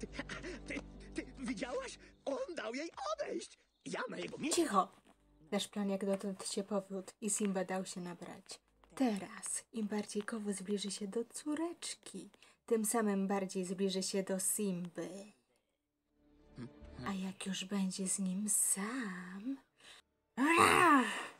Ty widziałaś? On dał jej odejść. Ja na jego miejscu... Cicho! Nasz plan jak dotąd się powiódł i Simba dał się nabrać. Teraz, im bardziej Kowu zbliży się do córeczki, tym samym bardziej zbliży się do Simby. A jak już będzie z nim sam...